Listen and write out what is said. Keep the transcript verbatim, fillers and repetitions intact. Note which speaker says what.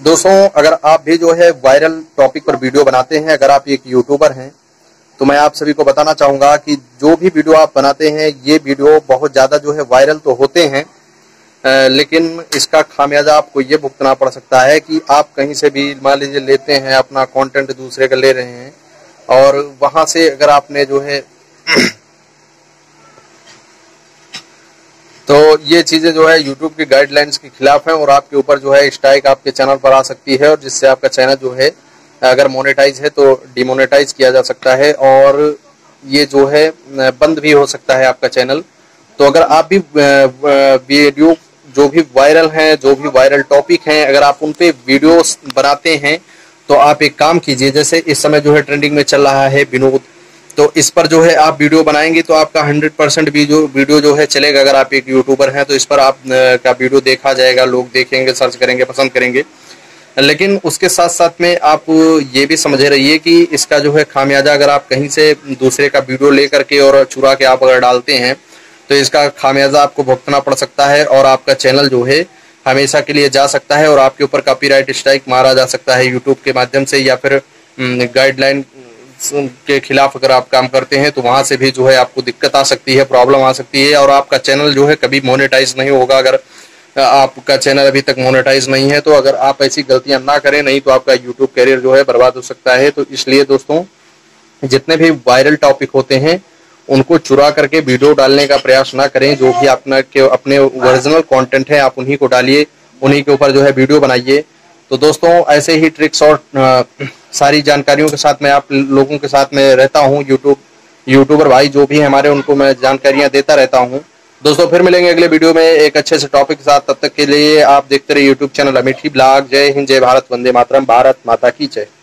Speaker 1: दोस्तों, अगर आप भी जो है वायरल टॉपिक पर वीडियो बनाते हैं, अगर आप एक यूट्यूबर हैं, तो मैं आप सभी को बताना चाहूंगा कि जो भी वीडियो आप बनाते हैं, ये वीडियो बहुत ज्यादा जो है वायरल तो होते हैं, लेकिन इसका खामियाजा आपको ये भुगतना पड़ सकता है कि आप कहीं से भी मान लीजिए लेते हैं, अपना कंटेंट दूसरे का ले रहे हैं और वहां से अगर आपने जो है तो ये चीजें जो है यूट्यूब की गाइडलाइंस के खिलाफ हैं और आपके ऊपर जो है स्ट्राइक आपके चैनल पर आ सकती है और जिससे आपका चैनल जो है अगर मोनेटाइज है तो डिमोनेटाइज किया जा सकता है और ये जो है बंद भी हो सकता है आपका चैनल। तो अगर आप भी वीडियो जो भी वायरल हैं, जो भी वायरल टॉपिक हैं, अगर आप उन पे वीडियोस बनाते हैं तो आप एक काम कीजिए, जैसे इस समय जो है ट्रेंडिंग में चल रहा है विनोद, तो इस पर जो है आप वीडियो बनाएंगे तो आपका हंड्रेड परसेंट वीडियो जो है चलेगा। अगर आप एक यूट्यूबर हैं तो इस पर आप का वीडियो देखा जाएगा, लोग देखेंगे, सर्च करेंगे, पसंद करेंगे। लेकिन उसके साथ साथ में आप ये भी समझे रहिए कि इसका जो है खामियाजा अगर आप कहीं से दूसरे का वीडियो ले करके और चुरा के आप अगर डालते हैं तो इसका खामियाजा आपको भुगतना पड़ सकता है और आपका चैनल जो है हमेशा के लिए जा सकता है और आपके ऊपर कॉपीराइट स्ट्राइक मारा जा सकता है यूट्यूब के माध्यम से, या फिर गाइडलाइन के खिलाफ अगर आप काम करते हैं तो वहां से भी जो है आपको दिक्कत आ सकती है, प्रॉब्लम आ सकती है और आपका चैनल जो है कभी मोनेटाइज नहीं होगा। अगर आपका चैनल अभी तक मोनेटाइज नहीं है तो अगर आप ऐसी गलतियां ना करें, नहीं तो आपका यूट्यूब कैरियर जो है बर्बाद हो सकता है। तो इसलिए दोस्तों, जितने भी वायरल टॉपिक होते हैं उनको चुरा करके वीडियो डालने का प्रयास ना करें। जो भी अपना के अपने ओरिजिनल कंटेंट है आप उन्हीं को डालिए, उन्हीं के ऊपर जो है वीडियो बनाइए। तो दोस्तों, ऐसे ही ट्रिक्स और आ, सारी जानकारियों के साथ मैं आप लोगों के साथ में रहता हूं। यूट्यूब यूट्यूबर भाई जो भी हमारे, उनको मैं जानकारियां देता रहता हूं। दोस्तों, फिर मिलेंगे अगले वीडियो में एक अच्छे से टॉपिक के साथ। तब तक के लिए आप देखते रहिए यूट्यूब चैनल अमेठी ब्लॉग। जय हिंद, जय भारत, वंदे मातरम, भारत माता की जय।